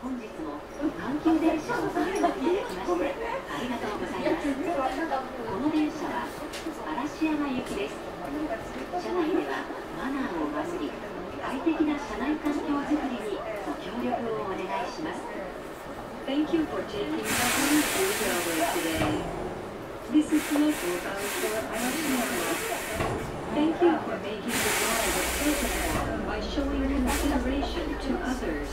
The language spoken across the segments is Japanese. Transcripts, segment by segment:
本日も阪急電車をご利用いただきましてありがとうございます。この電車は嵐山行きです。車内ではマナーを守り、快適な車内環境づくりにご協力をお願いします。Thank you for taking the Honolulu Railway today. This is local bound for Arashiyama. Thank you for making the ride a pleasant one by showing consideration to others.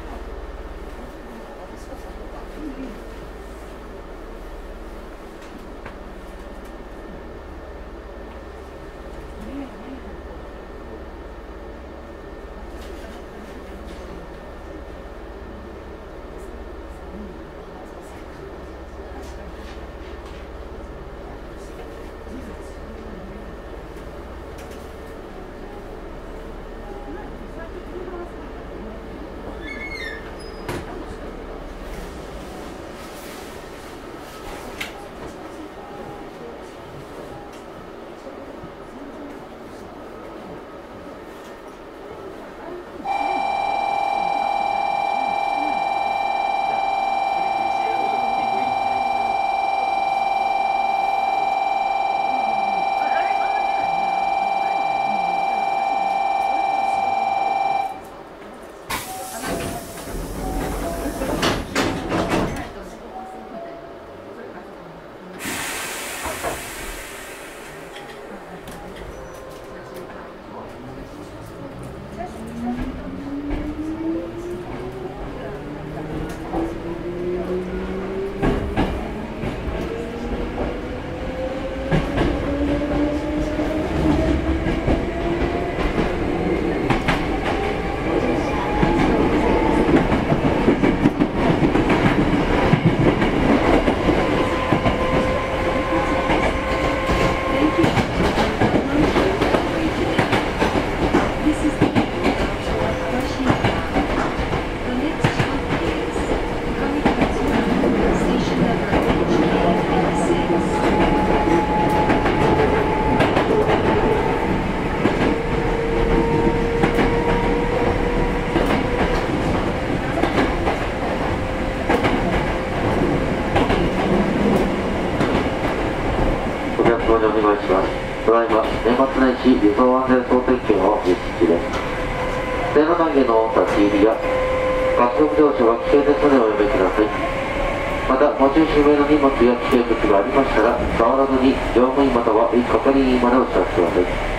ただいま年末年始輸送安全総点検を実施中です。テーマ関係の立ち入りや滑走乗車は危険ですのでおやめください。またご注意不明の荷物や危険物がありましたら触らずに乗務員または係員までお知らせください。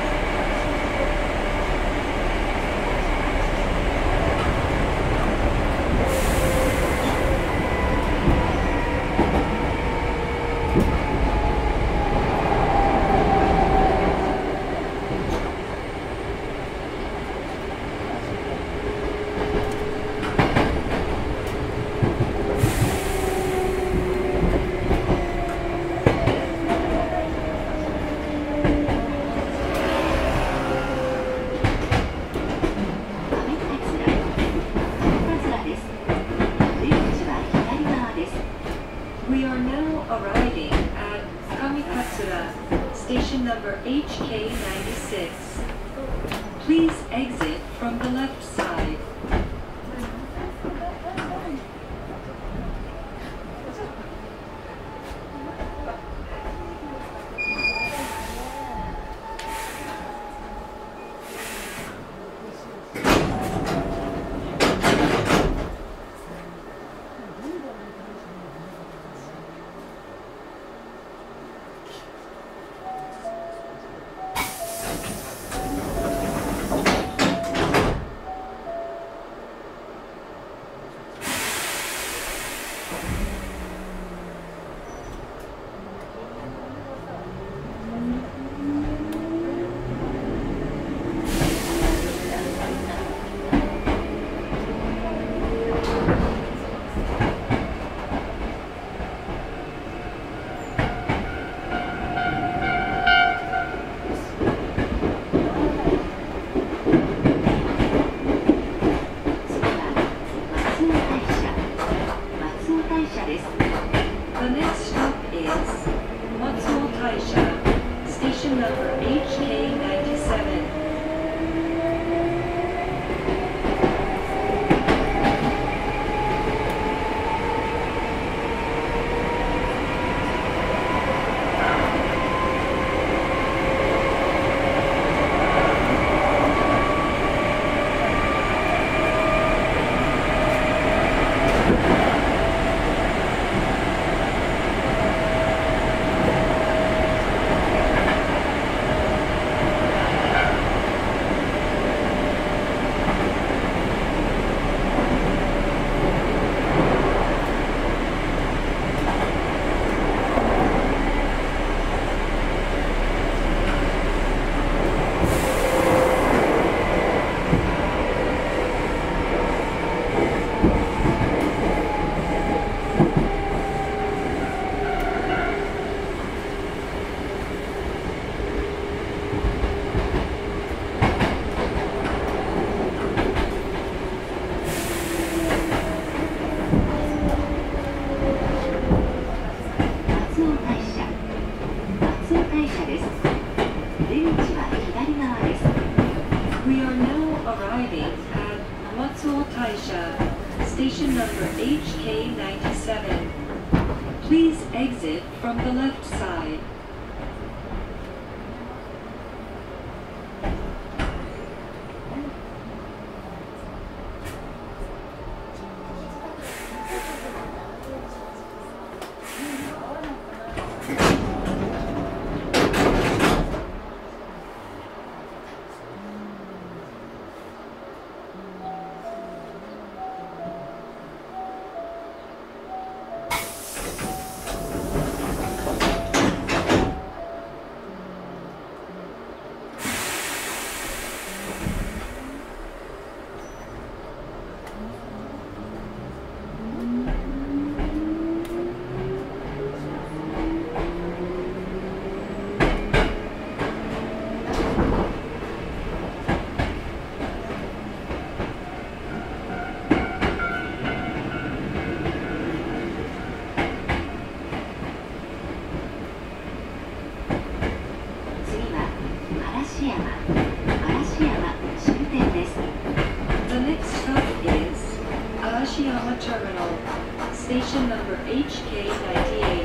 We are now arriving at Kamikatsura, station number HK96. Please exit from the left side. ご Taisha, station number HK97. Please exit from the left side. The next stop is Arashiyama Terminal, station number HK98.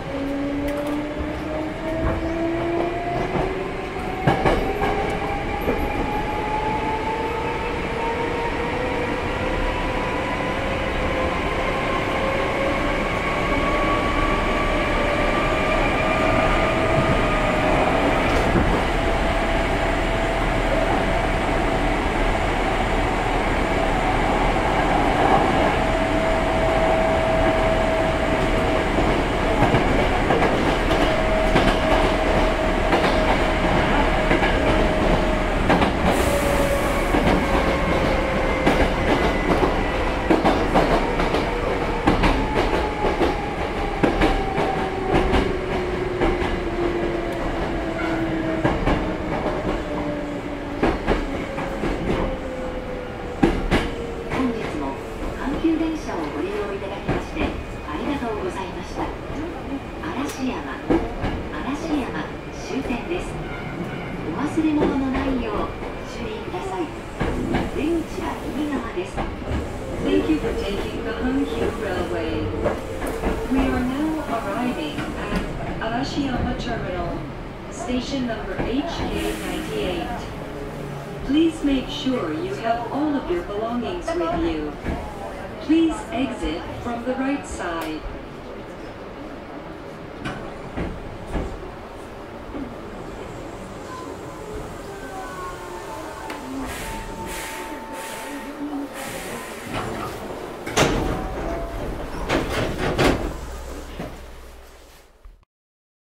Thank you for taking the Hankyu Railway. We are now arriving at Arashiyama Terminal, station number HK98. Please make sure you have all of your belongings with you. Please exit from the right side.